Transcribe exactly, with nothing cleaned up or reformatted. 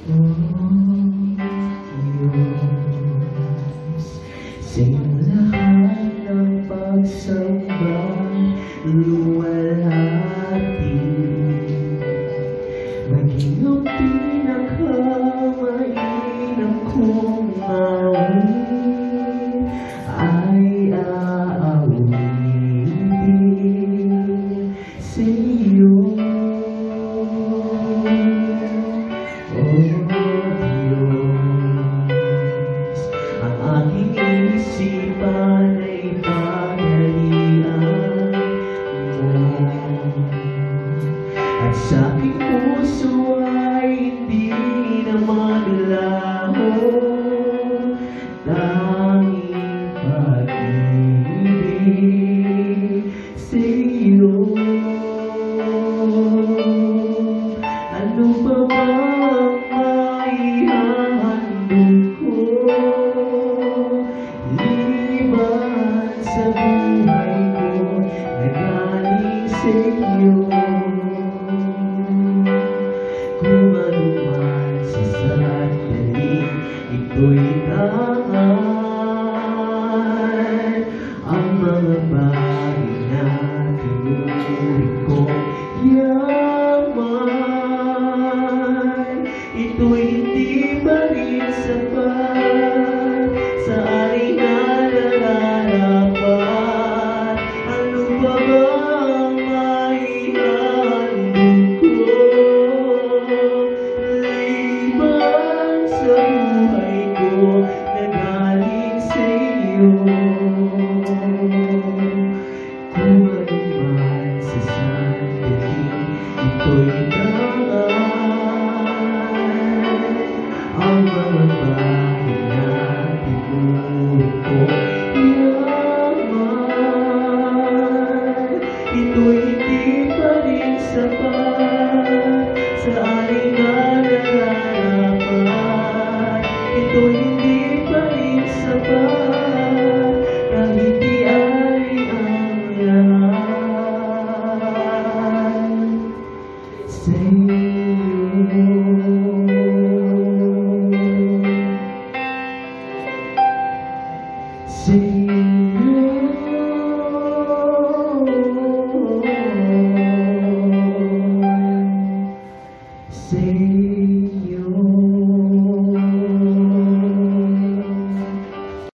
Sa lahat ng pagsamba, luwalhati, maging ang pinakamainam kong awit ay aawitin sa iyo. O Diyos, ang aking isipan ay pagalian mo, at sa aking puso ay hindi na maglaho tanging pag-ibig sa iyo. Ano ba bang maihahandog ko liban sa buhay ko na galing sa iyo? Kung ano man sa sandaling ito'y tangan, ang mga bagay na tinuring kong yaman, ito'y